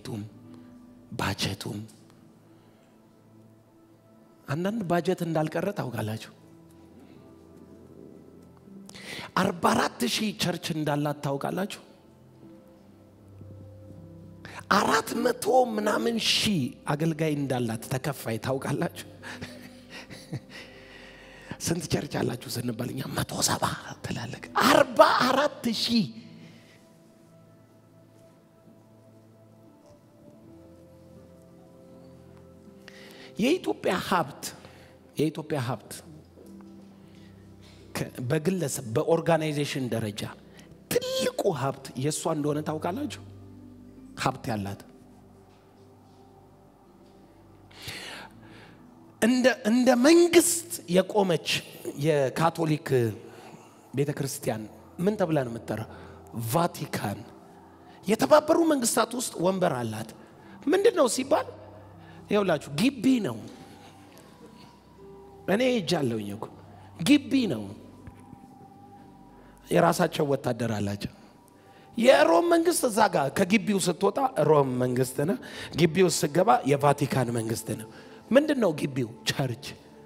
ባጀቱም አንዳንድ ባጀት እንዳልቀረ ታውቃላችሁ 44000 ቸርች እንዳላት ታውቃላችሁ 400 ምናምን ሺህ አገልጋይ እንዳላት ተከፋይ ታውቃላችሁ ስንት ቸርች አላችሁ ስንባልኛ 170 ተላለቀ 44000 የኢትዮጵያ ሀብት በግለሰብ በኦርጋናይዜሽን ደረጃ ትልቁ ሀብት የሷ እንደሆነ ታውቃላችሁ ሀብት ያላት እንደ መንግስት የቆመች የካቶሊክ ቤተክርስቲያን ምን ተብላ ነው የምትጠራው ቫቲካን የተባበሩ መንግስታት ውስጥ ወንበር አላት ምንድነው ሲባል ይኸውላችሁ ግቢ ነው እኔ እጃለሁኝ እኮ ግቢ ነው የራሳቸው ወታደር አላቸው የሮም መንግስት እዛ ጋር ከግቢው ስትወጣ ሮም መንግስት ነው ግቢው ሲገባ የቫቲካን መንግስት ነው ምንድነው ግቢው ቸርች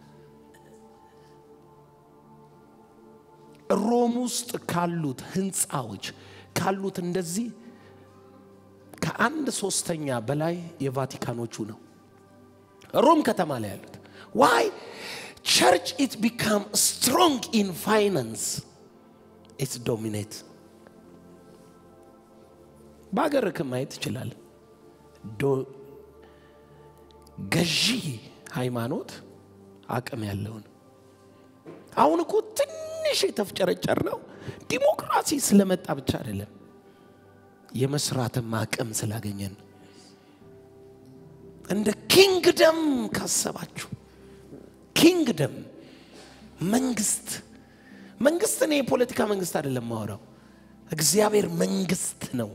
ሮም ውስጥ ካሉት ህንጻዎች ካሉት እንደዚህ ከአንድ ሶስተኛ በላይ የቫቲካኖቹ ነው ሮም ከተማ ላይ ያሉት why church it become strong in finance it's dominate ባገር ከማየት ይችላል ገዢ ሃይማኖት አቅም ያለውን አሁን እኮ ትንሽ የተፍጨረጨር ነው ዲሞክራሲ ስለመጣ ብቻ አይደለም የመስራትም አቅም ስላገኘን እንደ ኪንግደም ካሰባችሁ ኪንግደም መንግስት ነው የፖለቲካ መንግስት አይደለም ማወራው እግዚአብሔር መንግስት ነው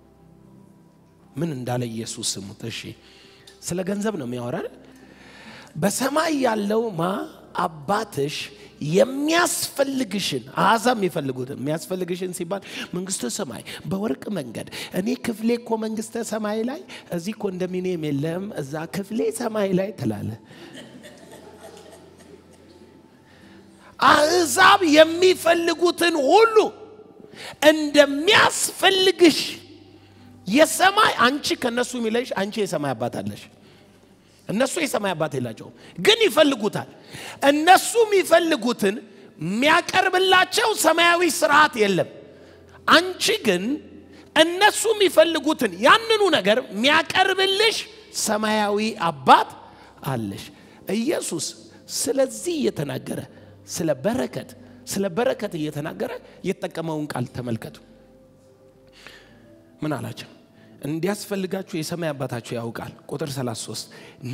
ምን እንዳለ ኢየሱስ ስሙት እሺ ስለ ገንዘብ ነው የሚያወራው በሰማይ ያለው አባትሽ የሚያስፈልግሽን አዛም ይፈልጉት የሚያስፈልግሽን ሲባል መንግስተ ሰማይ በወርቅ መንገድ እኔ ክፍሌ እኮ መንግስተ ሰማይ ላይ እዚህ ኮንዶሚኒየም የለም እዛ ክፍሌ ሰማይ ላይ ተላለ አዛብ የሚፈልጉትን ሁሉ እንደሚያስፈልግሽ የሰማይ አንቺ ከነሱ ሚለሽ አንቺ የሰማይ አባት አለሽ እነሱ የሰማይ አባት ይላቸው ግን ይፈልጉታል እነሱ የሚፈልጉትን የሚያቀርብላቸው ሰማያዊ ስርዓት የለም አንቺ ግን እነሱ የሚፈልጉትን ያንኑ ነገር የሚያቀርብልሽ ሰማያዊ አባት አለሽ ኢየሱስ ስለዚህ እየተናገረ ስለ በረከት እየተናገረ የተጠቀመውን ቃል ተመልከቱ ምን አላቸው እንዲያስፈልጋችሁ የሰማይ አባታችሁ ያውቃል ቁጥር 33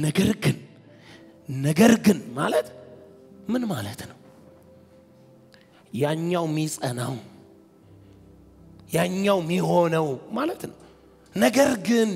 ነገር ግን ማለት ምን ማለት ነው ያኛው ሚጸናው ያኛው ሚሆነው ማለት ነው ነገር ግን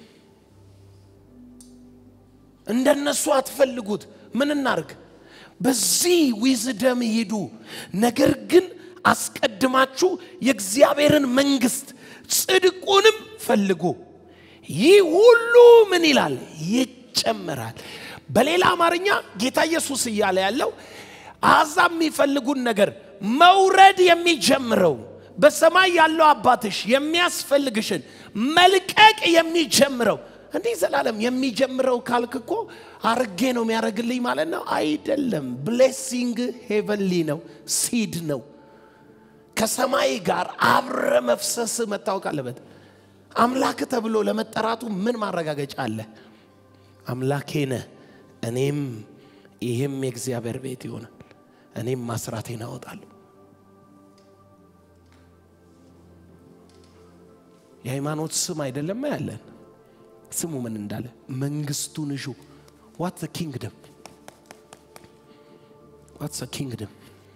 እንደነሱ አትፈልጉት ምን እናርግ በዚህ ዊዝደም ይዱ ነገር ግን አስቀድማችሁ የእግዚአብሔርን መንግስት ጽድቁንም ፈልጉ ይህ ሁሉ ምን ይላል ይጨመራል በሌላ አማርኛ ጌታ ኢየሱስ ይያለ ያለው አዛም የሚፈልጉን ነገር መውረድ የሚጀምረው በሰማይ ያለው አባትሽ የሚያስፈልግሽን መልቀቅ የሚጀምረው እንዴ ዘላለም የሚጀምረው ካልክኮ አርጌ ነው የሚያረግልኝ ማለት ነው አይደለም ብሌሲንግ ሄቨንሊ ነው ሲድ ነው ከሰማይ ጋር አብረ መፍሰስ መታወቅ አለበት አምላክ ተብሎ ለመጠራቱ ምን ማረጋገጫ አለ አምላኬ ነህ እኔም ይሄም የእግዚአብሔር ቤት ይሆናል እኔም ማስራቴን አወጣለሁ የሃይማኖት ስም አይደለም ያለን ስሙ ምን እንዳለ መንግስቱን እሹ what's the kingdom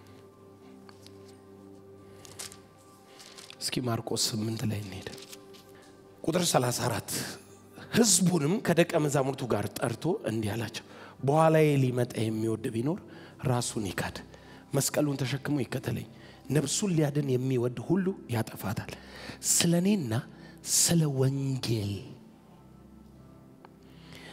እስኪ ማርቆስ 8 ላይ እንሄድ ቁጥር 34 ህዝቡንም ከደቀ መዛሙርቱ ጋር ጠርቶ እንዲህ አላቸው በኋላዬ ሊመጣ የሚወድ ቢኖር ራሱን ይካድ መስቀሉን ተሸክሞ ይከተለኝ ነፍሱን ሊያድን የሚወድ ሁሉ ያጠፋታል ስለኔና ስለ ወንጌል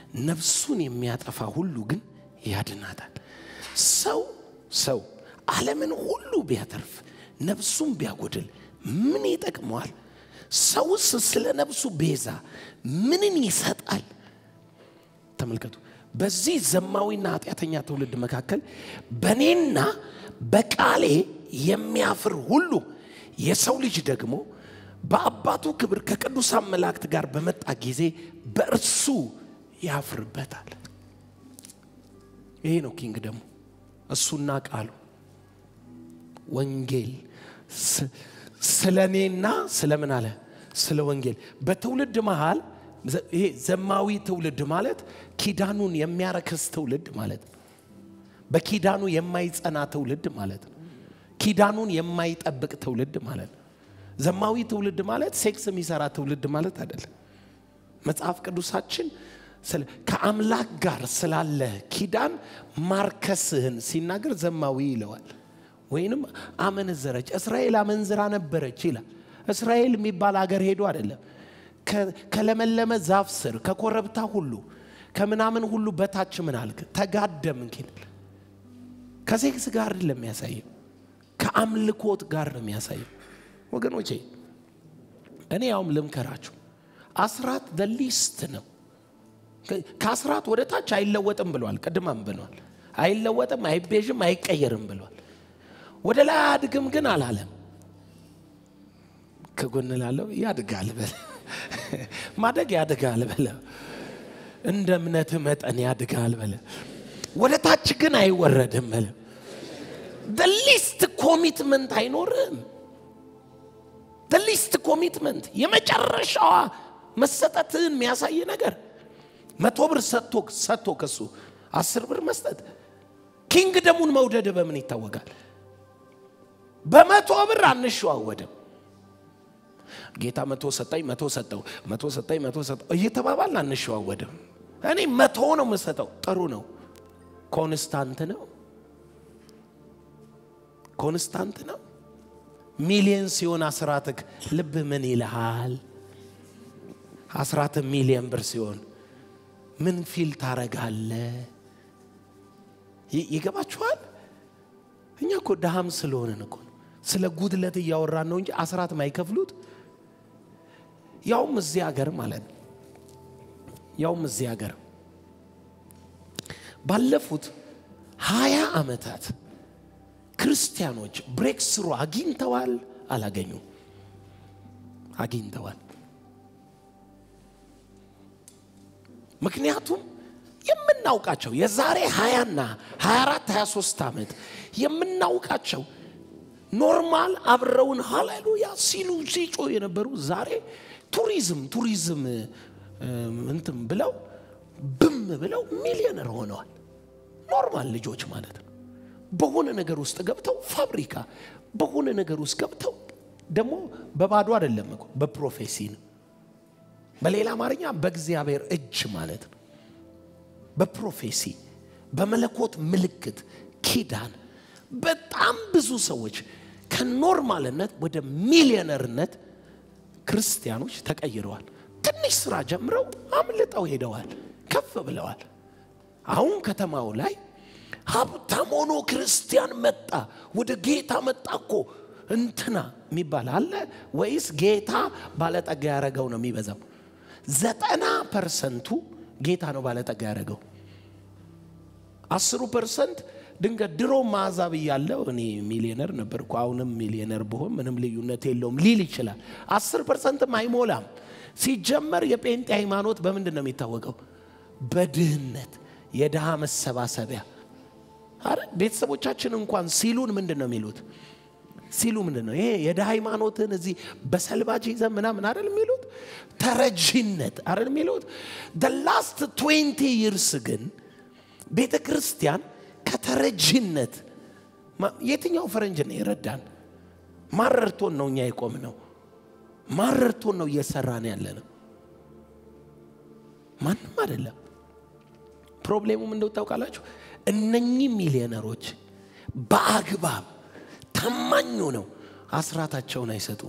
ነፍሱን የሚያጠፋ ሁሉ ግን ያድናታል። ሰው ዓለምን ሁሉ ቢያተርፍ ነፍሱን ቢያጎድል ምን ይጠቅመዋል? ሰውስ ስለ ነፍሱ ቤዛ ምንን ይሰጣል? ተመልከቱ። በዚህ ዘማዊና ኃጢአተኛ ትውልድ መካከል በኔና በቃሌ የሚያፍር ሁሉ የሰው ልጅ ደግሞ በአባቱ ክብር ከቅዱሳን መላእክት ጋር በመጣ ጊዜ በእርሱ ያፍርበታል። ይሄ ነው ኪንግደሙ። እሱና ቃሉ ወንጌል ስለኔና ስለምን አለ? ስለ ወንጌል በትውልድ መሃል ይሄ ዘማዊ ትውልድ ማለት ኪዳኑን የሚያረክስ ትውልድ ማለት ነው። በኪዳኑ የማይጸና ትውልድ ማለት ነው። ኪዳኑን የማይጠብቅ ትውልድ ማለት ነው። ዘማዊ ትውልድ ማለት ሴክስ የሚሰራ ትውልድ ማለት አይደለም። መጽሐፍ ቅዱሳችን ከአምላክ ጋር ስላለ ኪዳን ማርከስህን ሲናገር ዘማዊ ይለዋል። ወይንም አመንዘረች እስራኤል አመንዝራ ነበረች ይላል። እስራኤል የሚባል ሀገር ሄዶ አይደለም። ከለመለመ ዛፍ ስር ከኮረብታ ሁሉ ከምናምን ሁሉ በታች ምን አልክ ተጋደምክ ይላል። ከሴክስ ጋር አይደለም የሚያሳየው፣ ከአምልኮት ጋር ነው የሚያሳየው። ወገኖቼ እኔ ያውም ልምከራችሁ፣ አስራት the least ነው። ከአስራት ወደ ታች አይለወጥም ብሏል። ቀድማም ብሏል። አይለወጥም፣ አይቤዥም፣ አይቀየርም ብሏል። ወደ ላይ አድግም ግን አላለም። ከጎን ላለው ያድጋል በለ ማደግ ያድጋል በለ እንደ እምነት መጠን ያድጋል በለ ወደ ታች ግን አይወረድም በለ the least commitment አይኖርም። the least commitment የመጨረሻዋ መሰጠትን የሚያሳይ ነገር 100 ብር ሰጥቶ ከሱ 10 ብር መስጠት ኪንግደሙን መውደድ በምን ይታወቃል? በ100 ብር አንሸዋወድም። ጌታ 100 ሰጠኝ 100 ሰጠው 100 ሰጠኝ 100 ሰጠው እየተባባልን አንሸዋወድም። እኔ 100 ነው የምሰጠው። ጥሩ ነው። ኮንስታንት ነው። ሚሊየን ሲሆን አስራትክ ልብ ምን ይልሃል? አስራት ሚሊየን ብር ሲሆን ምን ፊል ታረጋለህ? ይገባችኋል? እኛ እኮ ደሃም ስለሆነን እኮ ስለ ጉድለት እያወራን ነው እንጂ አስራት ማይከፍሉት ያውም እዚህ ሀገር ማለት ነው። ያውም እዚህ ሀገር ባለፉት 20 ዓመታት ክርስቲያኖች ብሬክ ስሩ አግኝተዋል አላገኙም? አግኝተዋል። ምክንያቱም የምናውቃቸው የዛሬ 20 እና 24 23 ዓመት የምናውቃቸው ኖርማል አብረውን ሃሌሉያ ሲሉ ሲጮ የነበሩ ዛሬ ቱሪዝም እንትን ብለው ብም ብለው ሚሊዮነር ሆነዋል። ኖርማል ልጆች ማለት ነው። በሆነ ነገር ውስጥ ገብተው ፋብሪካ በሆነ ነገር ውስጥ ገብተው ደግሞ በባዶ አይደለም እኮ በፕሮፌሲ ነው። በሌላ አማርኛ በእግዚአብሔር እጅ ማለት ነው። በፕሮፌሲ በመለኮት ምልክት ኪዳን በጣም ብዙ ሰዎች ከኖርማልነት ወደ ሚሊዮነርነት ክርስቲያኖች ተቀይረዋል። ትንሽ ስራ ጀምረው አምልጠው ሄደዋል፣ ከፍ ብለዋል። አሁን ከተማው ላይ ሀብታም ሆኖ ክርስቲያን መጣ፣ ወደ ጌታ መጣኮ እንትና የሚባል አለ ወይስ ጌታ ባለጠጋ ያረጋው ነው የሚበዛው? 90% ጌታ ነው ባለጠጋ ያረጋው። 10% ድንገት ድሮ ማዛብ ያለው እኔ ሚሊዮነር ነበርኩ አሁንም ሚሊዮነር በሆን ምንም ልዩነት የለውም ሊል ይችላል። 10% አይሞላም። ሲጀመር የጴንጤ ሃይማኖት በምንድን ነው የሚታወቀው? በድህነት የደሃ መሰባሰቢያ። አረ ቤተሰቦቻችን እንኳን ሲሉን ምንድነው የሚሉት? ሲሉ ምንድነው ይሄ የደሃ ሃይማኖትን እዚህ በሰልባጅ ይዘን ምናምን አይደል የሚሉት? ተረጂነት አይደል የሚሉት? the last 20 years ግን ቤተክርስቲያን ከተረጂነት የትኛው ፈረንጅ ነው ይረዳን? ማረርቶን ነው እኛ የቆምነው። ማረርቶን ነው እየሰራን ያለነው። ማንም አይደለም። ፕሮብሌሙ ምንድነው ታውቃላችሁ? እነኚህ ሚሊዮነሮች በአግባብ ታማኝ ነው አስራታቸውን አይሰጡ።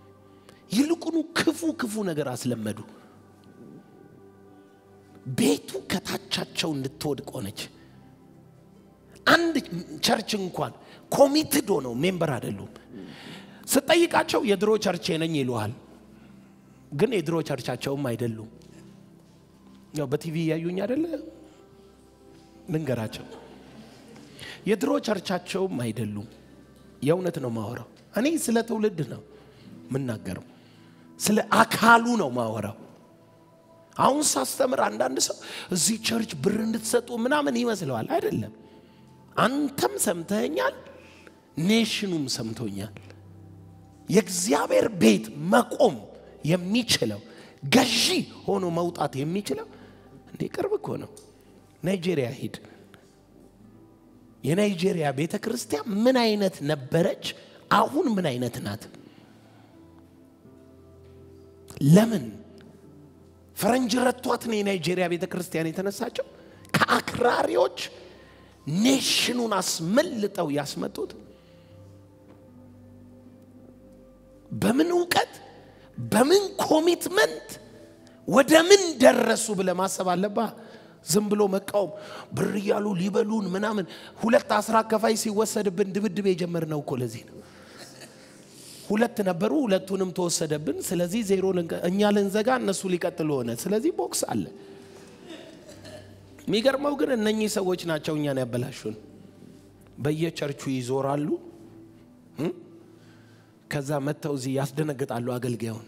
ይልቁኑ ክፉ ነገር አስለመዱ። ቤቱ ከታቻቸው እንድትወድቅ ሆነች አንድ ቸርች እንኳን ኮሚትድ ሆነው ሜምበር አይደሉም ስጠይቃቸው የድሮ ቸርች ነኝ ይሉሃል ግን የድሮ ቸርቻቸውም አይደሉም ያው በቲቪ ያዩኝ አይደለ ልንገራቸው የድሮ ቸርቻቸውም አይደሉም የእውነት ነው ማወራው እኔ ስለ ትውልድ ነው ምናገረው ስለ አካሉ ነው ማወራው አሁን ሳስተምር አንዳንድ ሰው እዚህ ቸርች ብር እንድትሰጡ ምናምን ይመስለዋል አይደለም አንተም ሰምተኛል ኔሽኑም ሰምቶኛል የእግዚአብሔር ቤት መቆም የሚችለው ገዢ ሆኖ መውጣት የሚችለው እንዴ ቅርብ እኮ ነው ናይጄሪያ ሂድ የናይጄሪያ ቤተክርስቲያን ምን አይነት ነበረች አሁን ምን አይነት ናት ለምን ፈረንጅ ረቷት ነው የናይጄሪያ ቤተክርስቲያን የተነሳቸው ከአክራሪዎች ኔሽኑን አስመልጠው ያስመጡት በምን ዕውቀት በምን ኮሚትመንት ወደ ምን ደረሱ ብለ ማሰብ አለባ ዝም ብሎ መቃወም ብር ያሉ ሊበሉን ምናምን ሁለት አስራ ከፋይ ሲወሰድብን ድብድብ የጀመርነው እኮ ለዚህ ነው ሁለት ነበሩ ሁለቱንም ተወሰደብን ስለዚህ ዜሮ እኛ ልንዘጋ እነሱ ሊቀጥሉ ሆነ ስለዚህ ቦክስ አለ ሚገርመው ግን እነኚህ ሰዎች ናቸው እኛን ያበላሹን በየቸርቹ ይዞራሉ ከዛ መተው እዚህ ያስደነግጣሉ አገልጋዩን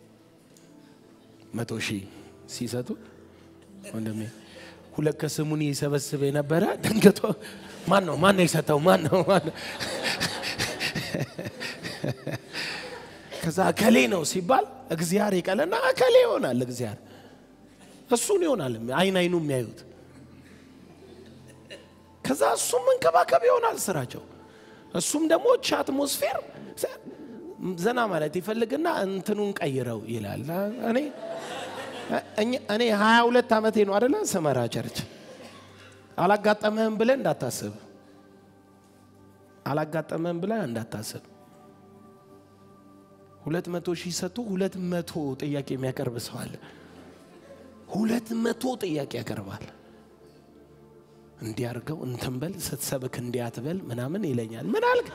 100,000 ሲሰጡ ወንድሜ ሁለት ከስሙኒ ይሰበስብ የነበረ ደንገቶ ማን ይሰጣው ማን ከዛ ከሌ ነው ሲባል እግዚአብሔር ይቀለና ከሌ ይሆናል እግዚአብሔር እሱን ይሆናል አይኑ የሚያዩት ከዛ እሱም መንከባከብ ይሆናል ስራቸው እሱም ደግሞ አትሞስፌር ዘና ማለት ይፈልግና እንትኑን ቀይረው ይላል እኔ 22 አመቴ ነው አይደለ ሰመራ ቸርች አላጋጠመህም ብለ እንዳታስብ 200,000 ሰጡ 200 ጥያቄ የሚያቀርብ ሰው አለ 200 ጥያቄ ያቀርባል እንዲያርገው እንተንበል ስትሰብክ እንዲያትበል ምናምን ይለኛል ምን አልክ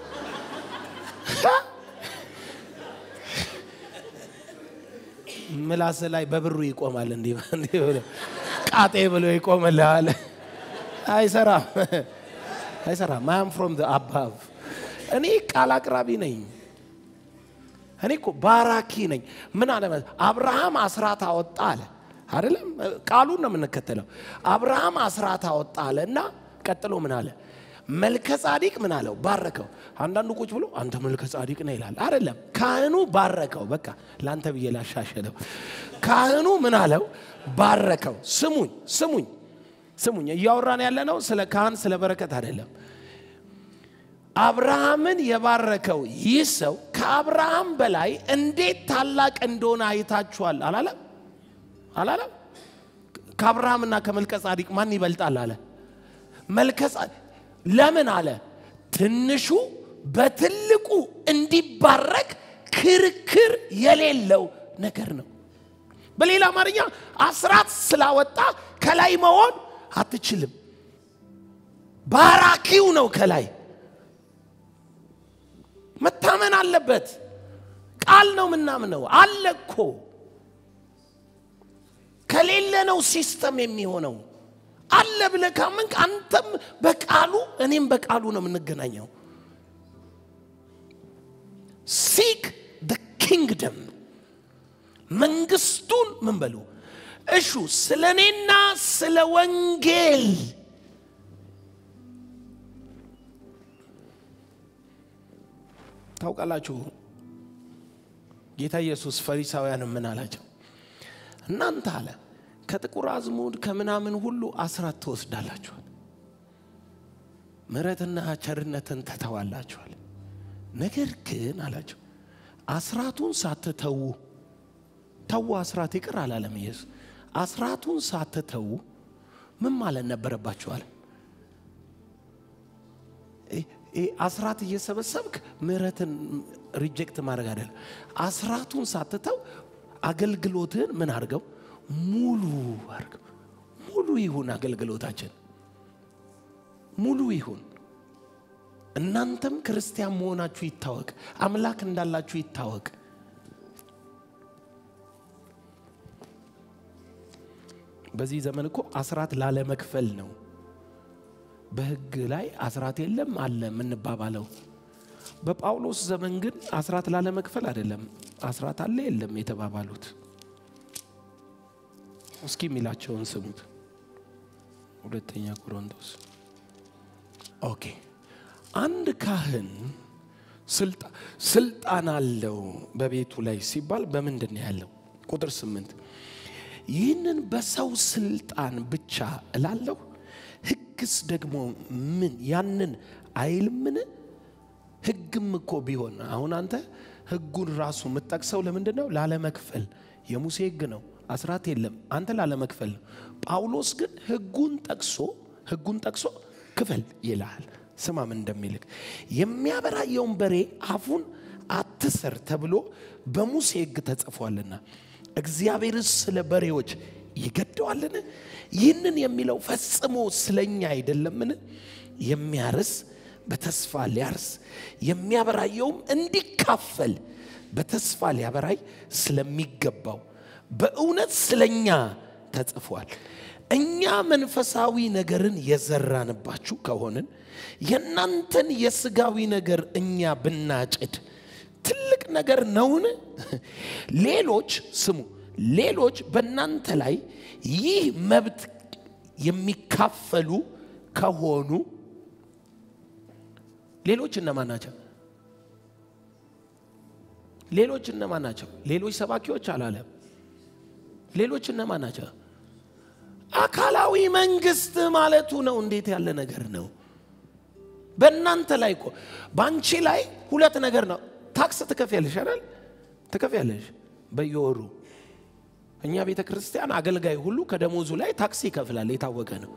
ምላስ ላይ በብሩ ይቆማል እንዴ ቃጤ ብሎ ይቆምልሃል አይሰራም I'm from the above እኔ ቃል አቅራቢ ነኝ እኔ እኮ ባራኪ ነኝ ምን አለ አብርሃም አስራት አወጣ አለ አይደለም ቃሉን ነው የምንከተለው አብርሃም አስራት አወጣ አለና ቀጥሎ ምን አለ መልከጻዲቅ ምን አለው ባረከው አንዳንዱ ቁጭ ብሎ አንተ መልከጻዲቅ ነህ ይላል አይደለም ካህኑ ባረከው በቃ ላንተ በየላሻሸለው ካህኑ ምን አለው ባረከው ስሙኝ ያወራን ያለ ነው ስለ ካህን ስለ በረከት አይደለም አብርሃምን የባረከው ይህ ሰው ከአብርሃም በላይ እንዴት ታላቅ እንደሆነ አይታችኋል አላለም ከአብርሃምና ከመልከጻዲቅ ማን ይበልጣል አለ መልከጻዲቅ ለምን አለ ትንሹ በትልቁ እንዲባረክ ክርክር የሌለው ነገር ነው በሌላ አማርኛ አስራት ስላወጣ ከላይ መሆን አትችልም ባራኪው ነው ከላይ መታመን አለበት ቃል ነው ምናምነው አለኮ ከሌለ ነው ሲስተም የሚሆነው አለ ብለ ካመንክ አንተም በቃሉ እኔም በቃሉ ነው የምንገናኘው seek the kingdom መንግስቱን ምን በሉ እሹ ስለኔና ስለ ወንጌል ታውቃላችሁ ጌታ ኢየሱስ ፈሪሳውያን ምን አላቸው እናንተ አለ ከጥቁር አዝሙድ ከምናምን ሁሉ አስራት ተወስዳላችሁ ምሕረትና ቸርነትን ተተዋላችሁ ነገር ግን አላቸው አስራቱን ሳትተው ተው አስራት ይቅር አላለም ኢየሱስ አስራቱን ሳትተው ምን ማለት ነበረባችሁ አለ አስራት እየሰበሰብክ ምሕረትን ሪጀክት ማድረግ አይደለም አስራቱን ሳትተው አገልግሎትን ምን አድርገው ሙሉ ሙሉ ይሁን አገልግሎታችን ሙሉ ይሁን እናንተም ክርስቲያን መሆናችሁ ይታወቅ አምላክ እንዳላችሁ ይታወቅ በዚህ ዘመን እኮ አስራት ላለ መክፈል ነው በህግ ላይ አስራት የለም አለ ምን ባባለው በጳውሎስ ዘመን ግን አስራት ላለ መክፈል አይደለም አስራት አለ የለም የተባባሉት እስኪ ሚላቸውን ስሙት ሁለተኛ ቆሮንቶስ ኦኬ አንድ ካህን ስልጣን አለው በቤቱ ላይ ሲባል በምንድን ነው ያለው ቁጥር 8 ይህንን በሰው ስልጣን ብቻ እላለሁ ህግስ ደግሞ ምን ያንን አይልምን ህግም እኮ ቢሆን አሁን አንተ ህጉን ራሱ መጠቅሰው ለምንድን ነው ላለ መክፈል የሙሴ ህግ ነው አስራት የለም አንተ ላለ መክፈል ጳውሎስ ግን ህጉን ጠቅሶ ክፈል ይላል ስማ ምን እንደሚልክ የሚያበራየውን በሬ አፉን አትሰር ተብሎ በሙሴ ህግ ተጽፏልና እግዚአብሔርስ ስለ በሬዎች ይገደዋልን ይህንን የሚለው ፈጽሞ ስለኛ አይደለምን የሚያርስ በተስፋ ሊያርስ የሚያበራየውም እንዲካፈል በተስፋ ሊያበራይ ስለሚገባው በእውነት ስለኛ ተጽፏል እኛ መንፈሳዊ ነገርን የዘራንባችሁ ከሆነን የናንተን የስጋዊ ነገር እኛ ብናጭድ ትልቅ ነገር ነውን ሌሎች በእናንተ ላይ ይህ መብት የሚካፈሉ ከሆኑ ሌሎች እነማን ናቸው ሌሎች ሰባኪዎች አላለም ሌሎች እነማን ናቸው አካላዊ መንግስት ማለቱ ነው እንዴት ያለ ነገር ነው በእናንተ ላይ እኮ ባንቺ ላይ ሁለት ነገር ነው ታክስ ትከፍያለሽ አይደል ትከፍያለሽ በየወሩ እኛ ቤተክርስቲያን አገልጋይ ሁሉ ከደሞዙ ላይ ታክስ ይከፍላል የታወቀ ነው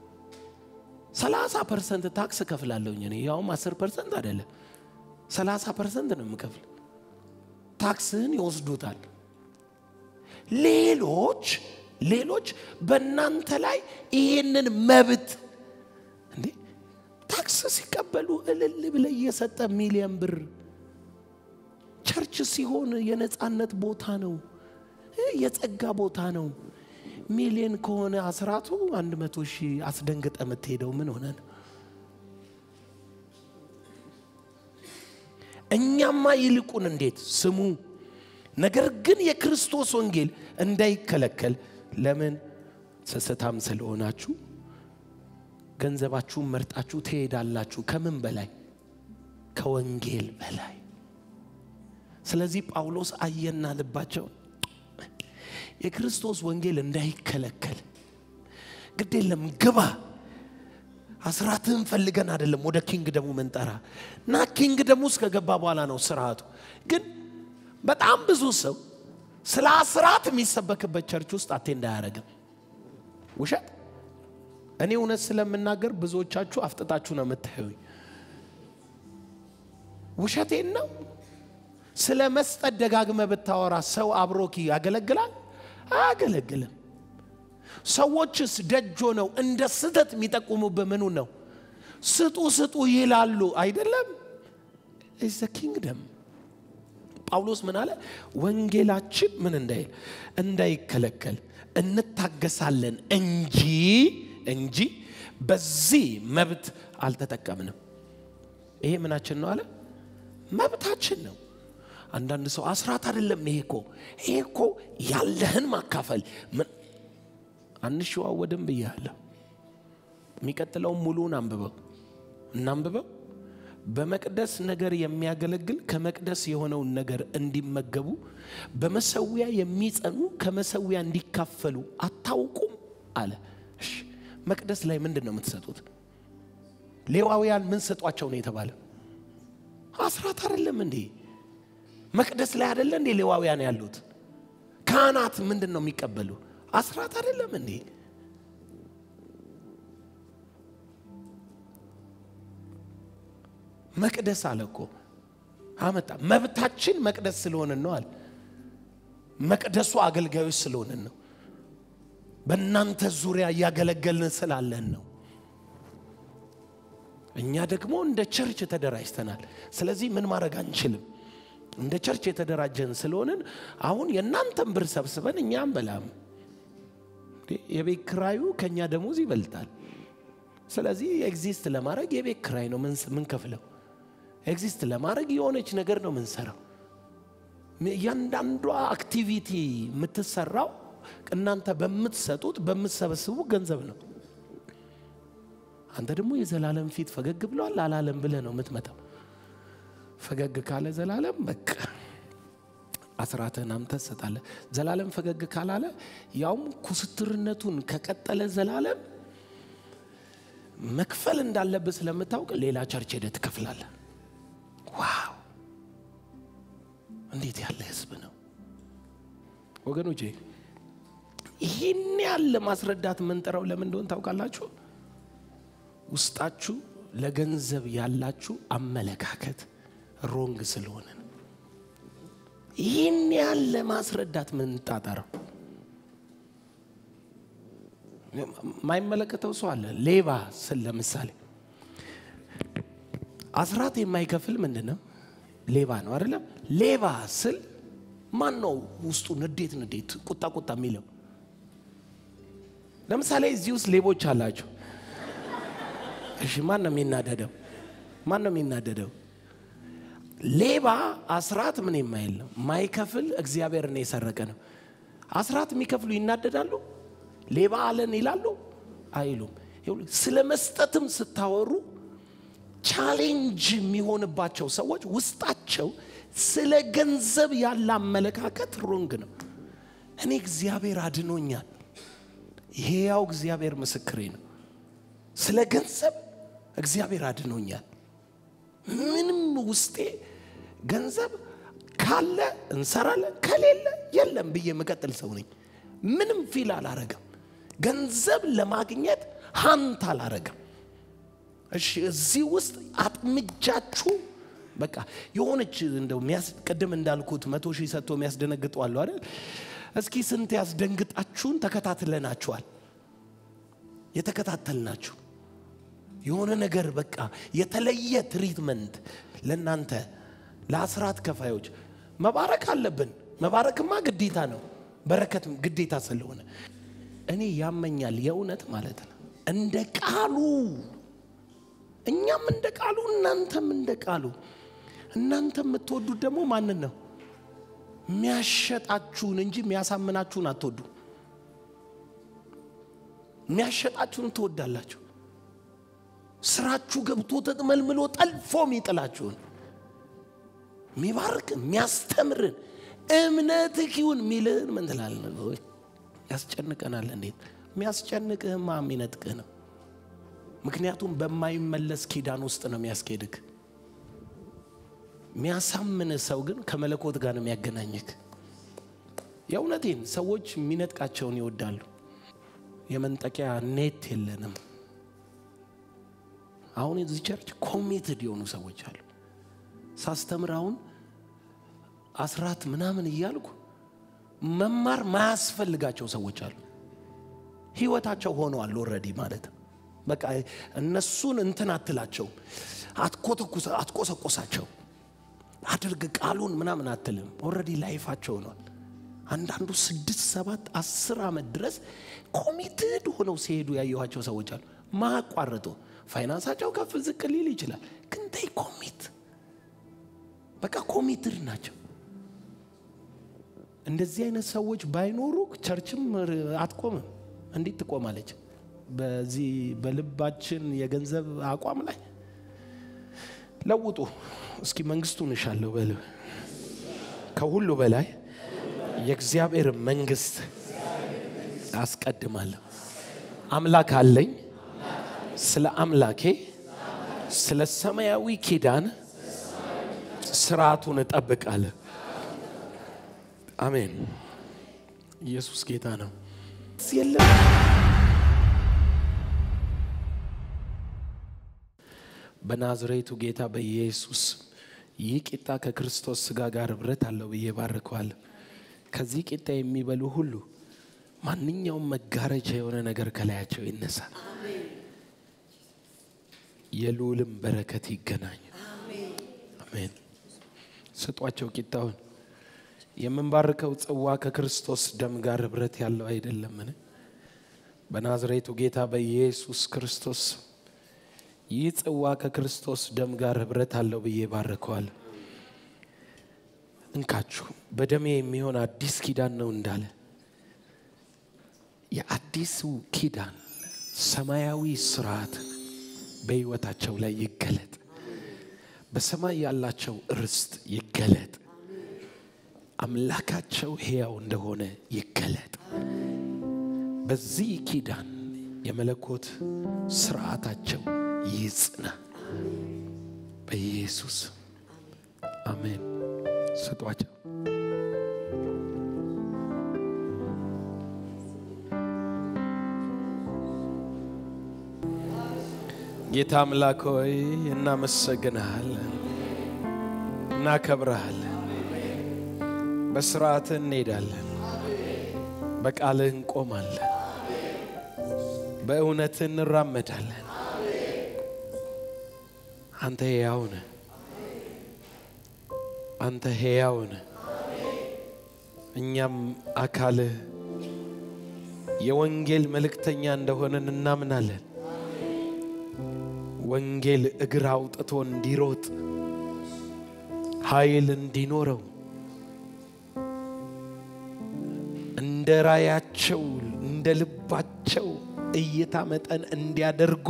30% ታክስ ከፍላለሁኝ እኔ ያውም 10% አይደለም 30% ነው የምከፍል ታክስን ይወስዱታል ሌሎች በእናንተ ላይ ይሄንን መብት እንዴ ታክስ ሲቀበሉ እልል ብለ እየሰጠ ሚሊዮን ብር ቸርች ሲሆን የነጻነት ቦታ ነው የጸጋ ቦታ ነው ሚሊዮን ከሆነ አስራቱ 100,000 አስደንግጠ መትሄደው ምን ሆነ ነው እኛማ ይልቁን እንዴት ስሙ ነገር ግን የክርስቶስ ወንጌል እንዳይከለከል ለምን ሰሰታም ስለሆናችሁ ገንዘባችሁን መርጣችሁ ትሄዳላችሁ ከምን በላይ ከወንጌል በላይ ስለዚህ ጳውሎስ አየና ልባቸው የክርስቶስ ወንጌል እንዳይከለከል ግዴለም ግባ አስራትን ፈልገን አይደለም ወደ ኪንግደሙ መንጠራ ና ኪንግደሙ እስከገባ በኋላ ነው ስርዓቱ ግን በጣም ብዙ ሰው ስለ አስራት የሚሰበክበት ቸርች ውስጥ አቴንድ አያረግም ውሸት እኔ እውነት ስለምናገር ብዙዎቻችሁ አፍጥጣችሁ ነው የምትሄዩኝ ውሸቴን ነው ስለ መስጠት ደጋግመ ብታወራ ሰው አብሮኪ ያገለግላል አያገለግልም ሰዎችስ ደጆ ነው እንደ ስህተት የሚጠቁሙበት ምኑ ነው ስጡ ይላሉ አይደለም is the kingdom ጳውሎስ ምን አለ ወንጌላችን ምን እንዳይከለከል እንታገሳለን እንጂ በዚህ መብት አልተጠቀምንም ይሄ ምናችን ነው አለ መብታችን ነው አንዳንድ ሰው አስራት አይደለም ይሄ እኮ ያለህን ማካፈል ምን አንሽዋወድም ብያለሁ የሚቀጥለው ሙሉን እናንብበው በመቅደስ ነገር የሚያገለግል ከመቅደስ የሆነው ነገር እንዲመገቡ በመሰዊያ የሚጸኑ ከመሰዊያ እንዲካፈሉ አታውቁም አለ እሺ መቅደስ ላይ ምንድነው የምትሰጡት ሌዋውያን ምን ሰጧቸው ነው የተባለ አስራት አይደለም እንዴ መቅደስ ላይ አይደለ እንዴ ሌዋውያን ያሉት ካህናት ምንድነው የሚቀበሉ አስራት አይደለም እንዴ መቅደስ አለኮ አመጣ መብታችን መቅደስ ስለሆነ ነው አለ መቅደሱ አገልጋዮች ስለሆነ ነው በእናንተ ዙሪያ ያገለገልን ስላለን ነው። እኛ ደግሞ እንደ ቸርች ተደራጅተናል። ስለዚህ ምን ማድረግ አንችልም? እንደ ቸርች የተደራጀን ስለሆነን አሁን የእናንተን ብር ሰብስበን እኛም በላም የቤት ኪራዩ ከኛ ደሞዝ ይበልጣል። ስለዚህ ኤግዚስት ለማድረግ የቤት ኪራይ ነው ምን ከፍለው ኤግዚስት ለማድረግ የሆነች ነገር ነው ምን ሰራው። ያንዳንዷ አክቲቪቲ የምትሰራው እናንተ በምትሰጡት በምትሰበስቡ ገንዘብ ነው። አንተ ደግሞ የዘላለም ፊት ፈገግ ብሏል አላለም ብለህ ነው የምትመጣው። ፈገግ ካለ ዘላለም በቃ አስራተን አንተ ሰጣለ። ዘላለም ፈገግ ካላለ ያውም ኩስትርነቱን ከቀጠለ ዘላለም መክፈል እንዳለበት ስለምታውቅ ሌላ ቸርች ሄደህ ትከፍላለህ። ዋው እንዴት ያለ ህዝብ ነው ወገኖቼ! ይሄን ያለ ማስረዳት መንጠራው ለምን እንደሆነ ታውቃላችሁ? ውስጣችሁ ለገንዘብ ያላችሁ አመለካከት ሮንግ ስለሆነ ነው። ይሄን ያለ ማስረዳት መንጣጣራው ማይመለከተው ሰው አለ። ሌባ ስለ ለምሳሌ አስራት የማይከፍል ምንድነው? ሌባ ነው አይደለም? ሌባ ስል ማን ነው ውስጡ ንዴት ቁጣ የሚለው? ለምሳሌ እዚህ ውስጥ ሌቦች አላችሁ። እሺ ማን ነው የሚናደደው? ሌባ አስራት ምን የማይል ነው ማይከፍል እግዚአብሔር ነው የሰረቀ ነው። አስራት የሚከፍሉ ይናደዳሉ? ሌባ አለን ይላሉ? አይሉም። ስለ መስጠትም ስታወሩ ቻሌንጅ የሚሆንባቸው ሰዎች ውስጣቸው ስለ ገንዘብ ያለ አመለካከት ሮንግ ነው። እኔ እግዚአብሔር አድኖኛል፣ ይሄው እግዚአብሔር ምስክሬ ነው። ስለ ገንዘብ እግዚአብሔር አድኖኛል። ምንም ውስጤ ገንዘብ ካለ እንሰራለን ከሌለ የለም ብዬ መቀጠል ሰው ነኝ። ምንም ፊል አላረጋም። ገንዘብ ለማግኘት ሃንት አላረጋም። እሺ እዚህ ውስጥ አጥምጃችሁ በቃ የሆነች እንደው ቀደም እንዳልኩት 100,000 ሰጥቶ የሚያስደነግጡ አሉ አይደል? እስኪ ስንት ያስደንግጣችሁን ተከታትለናችኋል። የተከታተልናችሁ የሆነ ነገር በቃ የተለየ ትሪትመንት ለናንተ ለአስራት ከፋዮች መባረክ አለብን። መባረክማ ግዴታ ነው። በረከት ግዴታ ስለሆነ እኔ ያመኛል የእውነት ማለት ነው። እንደ ቃሉ እኛም እንደ ቃሉ እናንተም እንደ ቃሉ። እናንተም የምትወዱት ደግሞ ማንን ነው? የሚያሸጣችሁን እንጂ የሚያሳምናችሁን አትወዱ። የሚያሸጣችሁን ትወዳላችሁ። ስራችሁ ገብቶ ተጥመልምሎ ጠልፎም ይጥላችሁን። የሚባርክ የሚያስተምርን እምነትህ ይሁን ሚልን ምን ትላለህ? ያስጨንቀናል። እንዴት የሚያስጨንቅህማ የሚነጥቅህ ነው። ምክንያቱም በማይመለስ ኪዳን ውስጥ ነው የሚያስኬድክ። የሚያሳምን ሰው ግን ከመለኮት ጋር ነው የሚያገናኝክ። የእውነቴን ሰዎች የሚነጥቃቸውን ይወዳሉ። የመንጠቂያ ኔት የለንም። አሁን እዚህ ቸርች ኮሚትድ የሆኑ ሰዎች አሉ። ሳስተምራውን አስራት ምናምን እያልኩ መማር ማያስፈልጋቸው ሰዎች አሉ። ህይወታቸው ሆነዋል ኦሬዲ ማለት በቃ እነሱን እንትን አትላቸው፣ አትቆሰቆሳቸው፣ አድርግ ቃሉን ምናምን አትልም። ኦሬዲ ላይፋቸው ነው። አንዳንዱ 6 7 10 አመት ድረስ ኮሚትድ ሆነው ሲሄዱ ያየኋቸው ሰዎች አሉ። ማቋረጡ ፋይናንሳቸው ከፍ ዝቅ ሊል ይችላል፣ ግን they commit በቃ ኮሚትድ ናቸው። እንደዚህ አይነት ሰዎች ባይኖሩ ቸርችም አትቆምም። እንዴት ትቆማለች? በዚህ በልባችን የገንዘብ አቋም ላይ ለውጡ። እስኪ መንግስቱን እሻለሁ በል። ከሁሉ በላይ የእግዚአብሔር መንግስት አስቀድማለሁ። አምላክ አለኝ። ስለ አምላኬ ስለ ሰማያዊ ኪዳን ስርዓቱን እጠብቃለሁ። አሜን። ኢየሱስ ጌታ ነው። በናዝሬቱ ጌታ በኢየሱስ ይህ ቂጣ ከክርስቶስ ሥጋ ጋር ህብረት አለው ብዬ ባርከዋለሁ። ከዚህ ቂጣ የሚበሉ ሁሉ ማንኛውም መጋረጃ የሆነ ነገር ከላያቸው ይነሳ የልዑልም በረከት ይገናኝ አሜን ስጧቸው ቂጣውን የምንባርከው ጽዋ ከክርስቶስ ደም ጋር ህብረት ያለው አይደለምን በናዝሬቱ ጌታ በኢየሱስ ክርስቶስ ይህ ጽዋ ከክርስቶስ ደም ጋር ህብረት አለው ብዬ ባርከዋል እንካችሁ በደሜ የሚሆን አዲስ ኪዳን ነው እንዳለ የአዲሱ ኪዳን ሰማያዊ ሥርዓት በህይወታቸው ላይ ይገለጥ በሰማይ ያላቸው ርስት ይገለጥ አምላካቸው ሕያው እንደሆነ ይገለጥ በዚህ ኪዳን የመለኮት ሥርዓታቸው ይጽና በኢየሱስ አሜን ስጧቸው ጌታ አምላክ ሆይ እናመሰግንሃለን እናከብርሃለን በሥርዓት እንሄዳለን በቃልህ እንቆማለን በእውነት እንራመዳለን አንተ ሕያው ነህ አንተ ሕያው ነህ እኛም አካልህ የወንጌል መልእክተኛ እንደሆነን እናምናለን ወንጌል እግር አውጥቶ እንዲሮጥ ኃይል እንዲኖረው እንደ ራያቸው እንደ ልባቸው እይታ መጠን እንዲያደርጉ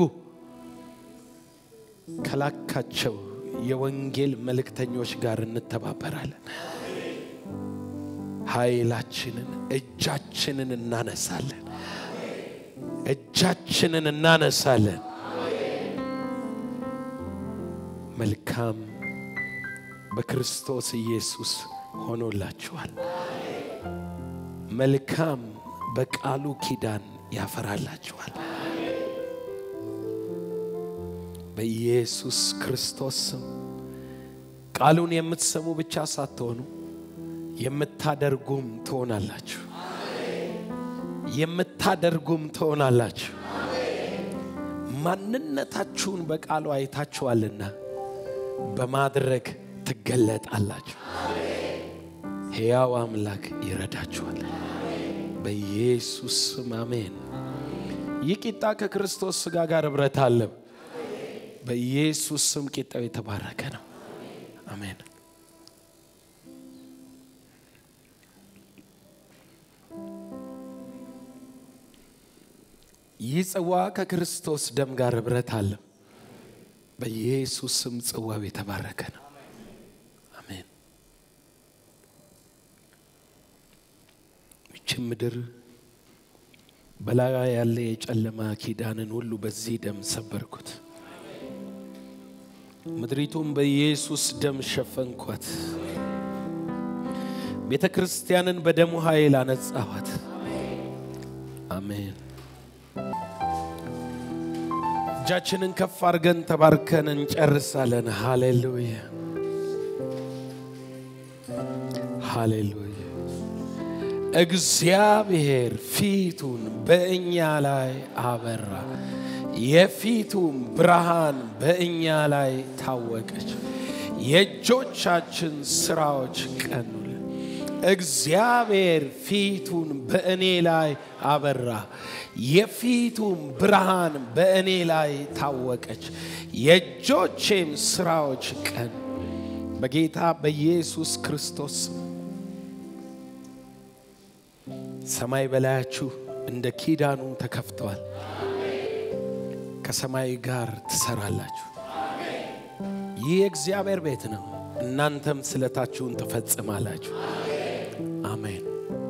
ከላካቸው የወንጌል መልእክተኞች ጋር እንተባበራለን ኃይላችንን እጃችንን እናነሳለን እጃችንን እናነሳለን መልካም በክርስቶስ ኢየሱስ ሆኖላችኋል መልካም በቃሉ ኪዳን ያፈራላችኋል በኢየሱስ ክርስቶስ ቃሉን የምትሰሙ ብቻ ሳትሆኑ የምታደርጉም ትሆናላችሁ የምታደርጉም ትሆናላችሁ ማንነታችሁን በቃሉ አይታችኋልና በማድረግ ትገለጣላችሁ ሕያው አምላክ ይረዳችኋል በኢየሱስ አሜን ይቂጣ ከክርስቶስ ሥጋ ጋር ህብረት አለው በኢየሱስ ስም ቂጣው የተባረከ ነው አሜን ይህ ጽዋ ከክርስቶስ ደም ጋር ህብረት አለው በኢየሱስ ስም ጽዋው የተባረከ ነው አሜን እቺ ምድር በላያ ያለ የጨለማ ኪዳንን ሁሉ በዚህ ደም ሰበርኩት ምድሪቱን በኢየሱስ ደም ሸፈንኳት ቤተ ክርስቲያንን በደሙ ኃይል አነጻኋት አሜን እጃችንን ከፍ አድርገን ተባርከን እንጨርሳለን ሃሌሉያ ሃሌሉያ እግዚአብሔር ፊቱን በእኛ ላይ አበራ የፊቱም ብርሃን በእኛ ላይ ታወቀች የእጆቻችን ሥራዎች ቀኑልን እግዚአብሔር ፊቱን በእኔ ላይ አበራ የፊቱም ብርሃን በእኔ ላይ ታወቀች የእጆቼም ሥራዎች ቀኑ በጌታ በኢየሱስ ክርስቶስ ሰማይ በላያችሁ እንደ ኪዳኑ ተከፍቷል ከሰማይ ጋር ትሰራላችሁ ይህ እግዚአብሔር ቤት ነው እናንተም ስለታችሁን ተፈጽማላችሁ